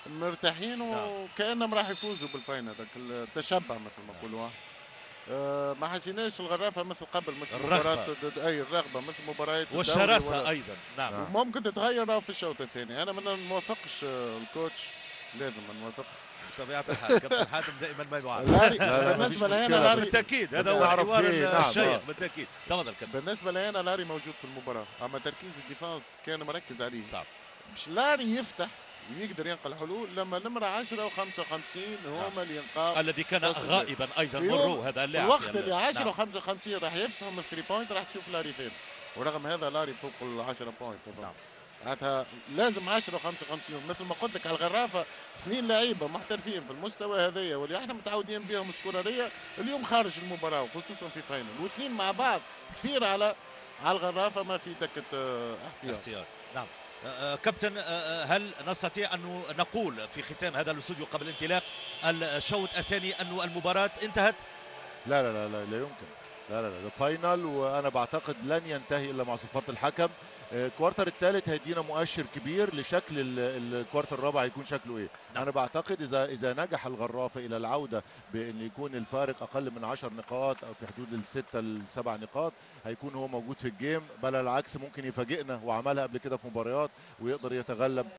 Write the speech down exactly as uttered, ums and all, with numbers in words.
مرتاحين نعم. وكانهم راح يفوزوا بالفاينل، هذاك التشبع مثل ما نقولوا. آه ما حسيناش الغرافه مثل قبل، مثل مباراه الرغبه ضد اي الرغبه، مثل مباريات الدوري والشراسه ولا. ايضا. نعم. نعم. وممكن تتغير في الشوط الثاني. انا ما نوافقش آه، الكوتش، لازم ما نوافقش. بطبيعه الحال كابتن حاتم دائما ما يعارض. لاري لا لا ما فيش بالنسبه لي انا مشكله، لاري بس بالتاكيد بس هذا هو نعرف الحوار فيه. نعم الشيق. آه. بالتاكيد تفضل كابتن. بالنسبه لي انا لاري موجود في المباراه، اما تركيز الديفانس كان مركز عليه. صعب. مش لاري يفتح ويقدر ينقل حلول لما نمرة عشرة و55 نعم. هما اللي ينقاو. الذي كان غائبا ايضا في يوم مرو هذا في اللاعب الوقت اللي نعم. عشرة و55 راح يفتحوا من الثري بوينت راح تشوف لاري فين، ورغم هذا لاري فوق ال عشرة بوينت. نعم. معناتها لازم عشرة و55 مثل ما قلت لك على الغرافه، اثنين لعيبه محترفين في المستوى هذايا واللي احنا متعودين بهم سكوراريه، اليوم خارج المباراه وخصوصا في فاينل، واثنين مع بعض كثير على على الغرافه ما في دكه اه احتياط. احتياط. نعم. آه كابتن، آه هل نستطيع ان نقول في ختام هذا الاستوديو قبل الانطلاق الشوط الثاني ان المباراه انتهت؟ لا لا لا لا, لا يمكن. لا لا لا ده فاينل، وانا بعتقد لن ينتهي الا مع صفاره الحكم. الكوارتر الثالث هيدينا مؤشر كبير لشكل الكوارتر الرابع هيكون شكله ايه. نعم. انا بعتقد اذا اذا نجح الغرافه الى العوده بان يكون الفارق اقل من عشر نقاط او في حدود الستة السبع نقاط، هيكون هو موجود في الجيم. بل العكس ممكن يفاجئنا، وعملها قبل كده في مباريات ويقدر يتغلب